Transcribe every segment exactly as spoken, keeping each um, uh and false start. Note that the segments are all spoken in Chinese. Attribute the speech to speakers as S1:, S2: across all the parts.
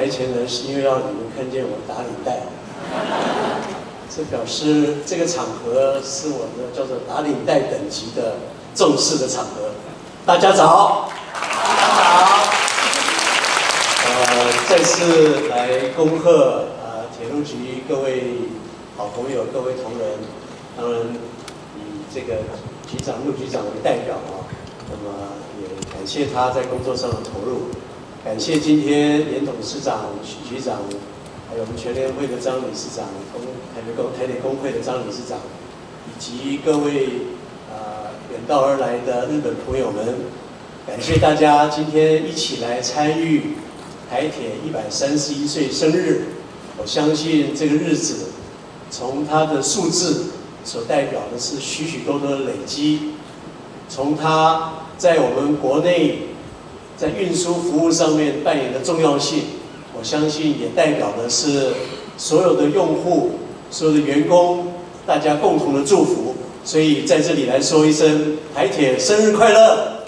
S1: 台前来，是因为让你们看见我打领带。这表示这个场合是我的叫做打领带等级的重视的场合。大家早，大家好。呃，再次来恭贺呃铁路局各位好朋友、各位同仁，当然以这个局长、陆局长为代表啊，那么也感谢他在工作上的投入，感谢今天严董事长、许局长。还有我们全联会的张理事长、工台北工台北工会的张理事长，以及各位呃远道而来的日本朋友们，感谢大家今天一起来参与台铁一百三十一岁生日。我相信这个日子，从它的数字所代表的是许许多多的累积，从它在我们国内在运输服务上面扮演的重要性。我相信也代表的是所有的用户、所有的员工，大家共同的祝福。所以在这里来说一声台铁生日快乐！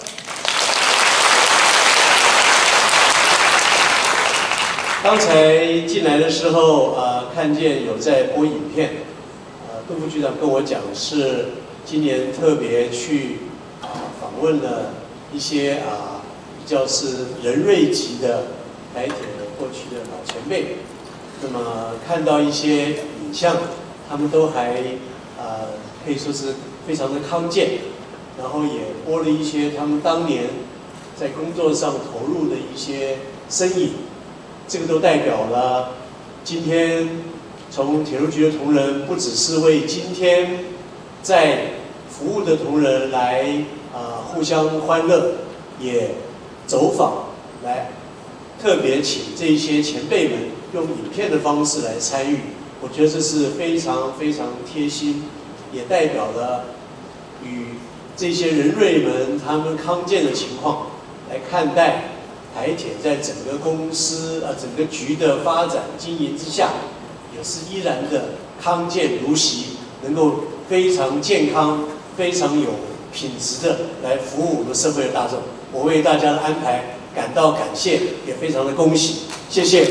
S1: 刚才进来的时候，呃，看见有在播影片，呃，杜副局长跟我讲是今年特别去啊、呃、访问了一些啊、呃、比较是人瑞级的台铁。过去的老前辈，那么看到一些影像，他们都还呃可以说是非常的康健，然后也播了一些他们当年在工作上投入的一些身影，这个都代表了今天从铁路局的同仁，不只是为今天在服务的同仁来啊、呃、互相欢乐，也走访来。特别请这些前辈们用影片的方式来参与，我觉得这是非常非常贴心，也代表了与这些人瑞们他们康健的情况来看待台铁在整个公司啊整个局的发展经营之下，也是依然的康健如昔，能够非常健康、非常有品质的来服务我们社会的大众。我为大家的安排感到感谢，也非常的恭喜，谢谢。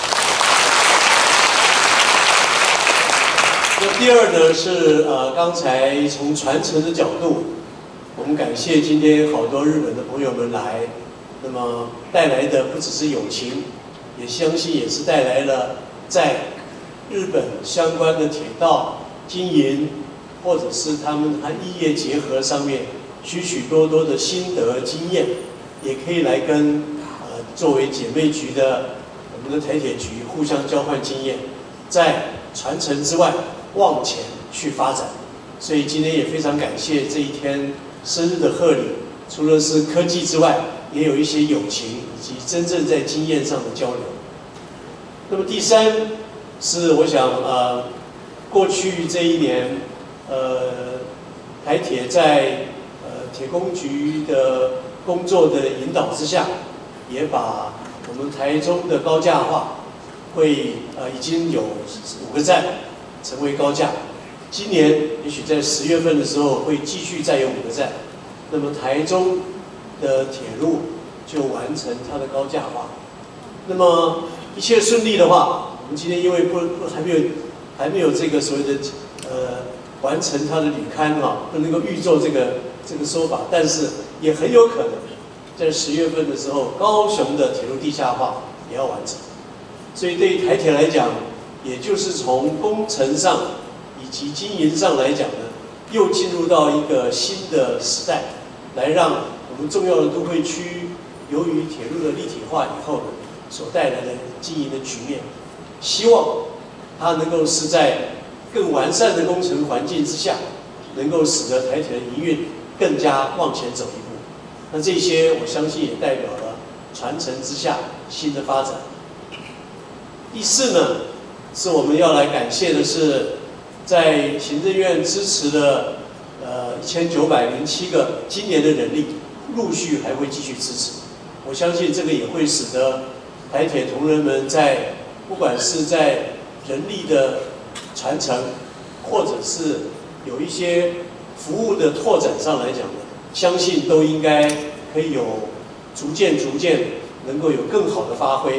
S1: 那第二呢是呃，刚才从传承的角度，我们感谢今天好多日本的朋友们来，那么带来的不只是友情，也相信也是带来了在日本相关的铁道经营，或者是他们和异业结合上面许许多多的心得经验。也可以来跟呃作为姐妹局的我们的台铁局互相交换经验，在传承之外往前去发展。所以今天也非常感谢这一天生日的贺礼，除了是科技之外，也有一些友情以及真正在经验上的交流。那么第三是我想呃过去这一年呃台铁在呃铁工局的工作的引导之下，也把我们台中的高架化会呃已经有五个站成为高架，今年也许在十月份的时候会继续再有五个站，那么台中的铁路就完成它的高架化。那么一切顺利的话，我们今天因为不不还没有还没有这个所谓的呃完成它的履勘哈，不能够预做这个这个说法，但是也很有可能在十月份的时候，高雄的铁路地下化也要完成。所以对于台铁来讲，也就是从工程上以及经营上来讲呢，又进入到一个新的时代，来让我们重要的都会区，由于铁路的立体化以后呢，所带来的经营的局面，希望它能够是在更完善的工程环境之下，能够使得台铁的营运更加往前走一步。那这些我相信也代表了传承之下新的发展。第四呢，是我们要来感谢的是，在行政院支持的呃一千九百零七个今年的人力，陆续还会继续支持。我相信这个也会使得台铁同仁们在不管是在人力的传承，或者是有一些服务的拓展上来讲呢，相信都应该可以有逐渐逐渐能够有更好的发挥，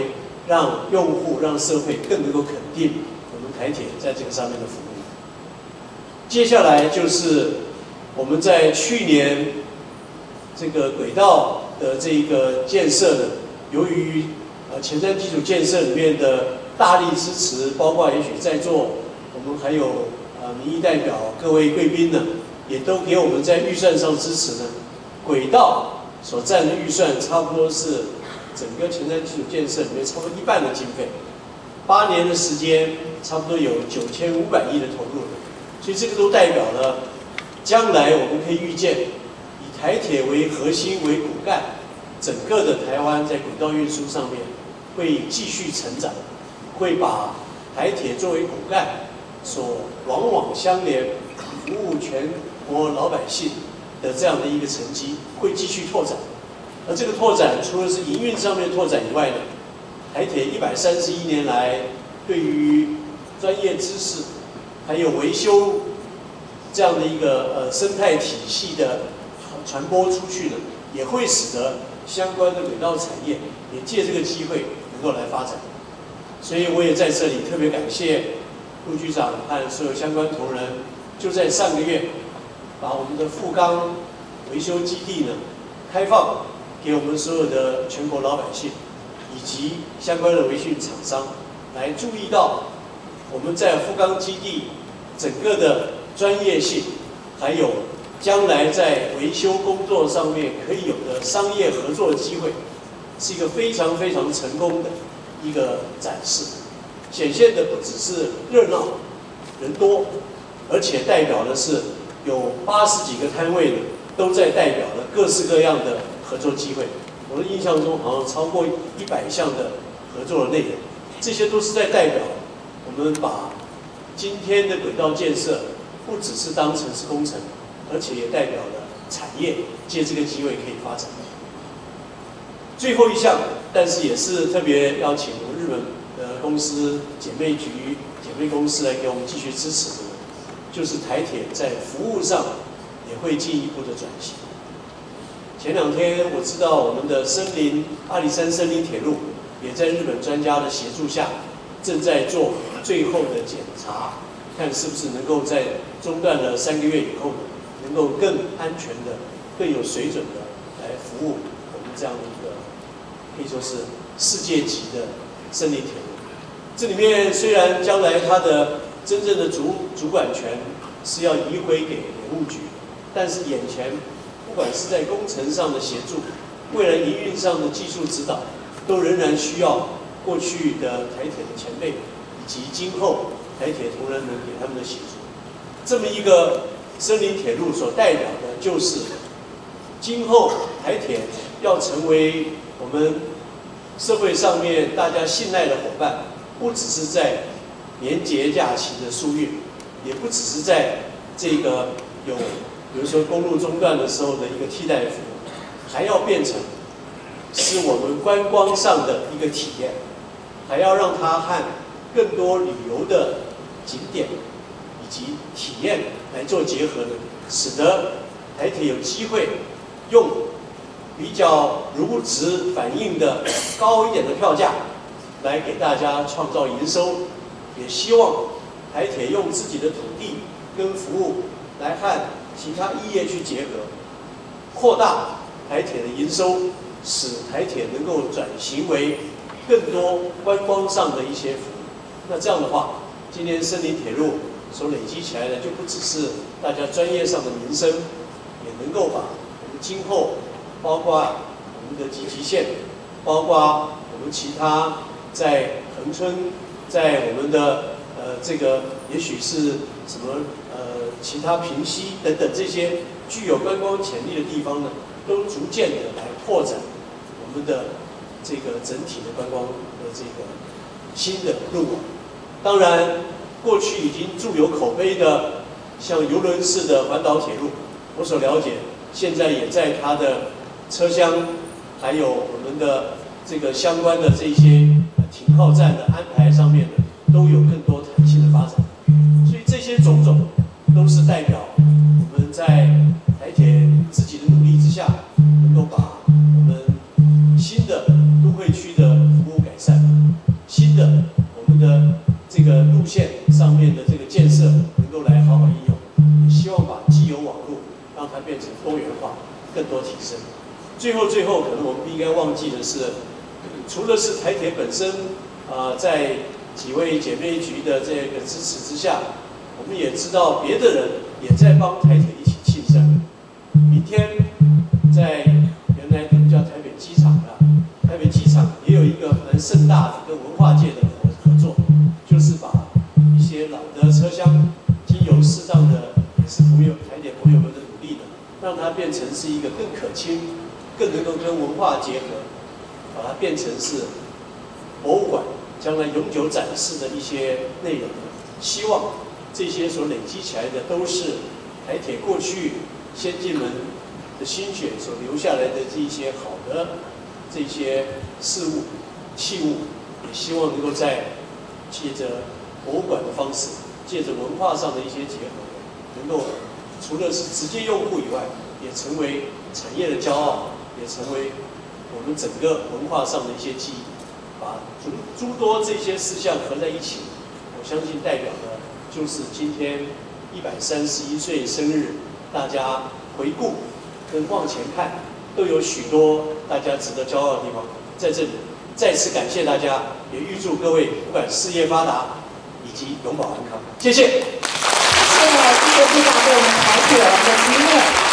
S1: 让用户、让社会更能够肯定我们台铁在这个上面的服务。接下来就是我们在去年这个轨道的这个建设呢，由于呃前瞻基础建设里面的大力支持，包括也许在座我们还有呃民意代表各位贵宾呢，也都给我们在预算上支持呢。轨道所占的预算差不多是整个前瞻基础建设里面差不多一半的经费，八年的时间差不多有九千五百亿的投入。所以这个都代表了将来我们可以预见，以台铁为核心为骨干，整个的台湾在轨道运输上面会继续成长，会把台铁作为骨干所往往相连、服务全国老百姓的这样的一个成绩会继续拓展。而这个拓展除了是营运上面拓展以外呢，台铁一百三十一年来对于专业知识还有维修这样的一个呃生态体系的传播出去呢，也会使得相关的轨道产业也借这个机会能够来发展。所以我也在这里特别感谢陆局长和所有相关同仁，就在上个月把我们的富冈维修基地呢开放给我们所有的全国老百姓以及相关的维修厂商来注意到我们在富冈基地整个的专业性，还有将来在维修工作上面可以有的商业合作的机会，是一个非常非常成功的一个展示，显现的不只是热闹人多，而且代表的是有八十几个摊位呢，都在代表了各式各样的合作机会。我的印象中好像超过一百项的合作的内容，这些都是在代表我们把今天的轨道建设不只是当城市工程，而且也代表了产业借这个机会可以发展。最后一项，但是也是特别邀请我们日本的公司姐妹局、姐妹公司来给我们继续支持的，就是台铁在服务上也会进一步的转型。前两天我知道我们的森林阿里山森林铁路也在日本专家的协助下，正在做最后的检查，看是不是能够在中断了三个月以后，能够更安全的、更有水准的来服务我们这样的一个可以说是世界级的森林铁路。这里面虽然将来它的真正的主主管权是要移回给联务局，但是眼前不管是在工程上的协助，未来营运上的技术指导，都仍然需要过去的台铁的前辈以及今后台铁同仁们给他们的协助。这么一个森林铁路所代表的就是今后台铁要成为我们社会上面大家信赖的伙伴，不只是在年节假期的疏运，也不只是在这个有比如说公路中断的时候的一个替代服务，还要变成是我们观光上的一个体验，还要让它和更多旅游的景点以及体验来做结合的，使得台铁有机会用比较如值反映的高一点的票价来给大家创造营收，也希望台铁用自己的土地跟服务来和其他异业去结合，扩大台铁的营收，使台铁能够转型为更多观光上的一些服务。那这样的话，今天森林铁路所累积起来的，就不只是大家专业上的民生，也能够把我们今后包括我们的集集线，包括我们其他在恒春，在我们的呃这个也许是什么呃其他平溪等等这些具有观光潜力的地方呢，都逐渐的来拓展我们的这个整体的观光的这个新的路网。当然，过去已经著有口碑的像邮轮式的环岛铁路，我所了解，现在也在它的车厢，还有我们的这个相关的这些停靠站的安排上面呢，都有更多弹性的发展。所以这些种种都是代表我们在台铁自己的努力之下，能够把我们新的都会区的服务改善， 最后最后，可能我们不应该忘记的是，除了是台铁本身，啊、呃，在几位姐妹局的这个支持之下，我们也知道别的人也在帮台铁一起庆生。明天在原来我们叫台北机场啊，台北机场也有一个蛮盛大的跟文化界的合合作，就是把一些老的车厢经由适当的，也是朋友台铁朋友们的努力的，让它变成是一个更可亲、更能够跟文化结合，把它变成是博物馆将来永久展示的一些内容。希望这些所累积起来的，都是台铁过去先进们的心血所留下来的这一些好的这些事物、器物，也希望能够在借着博物馆的方式，借着文化上的一些结合，能够除了是直接用户以外，也成为产业的骄傲，也成为我们整个文化上的一些记忆，把诸诸多这些事项合在一起，我相信代表的就是今天一百三十一岁生日，大家回顾跟往前看，都有许多大家值得骄傲的地方。在这里再次感谢大家，也预祝各位不管事业发达以及永保安康。谢谢。
S2: 谢谢，谢谢部长对我们台铁的经验。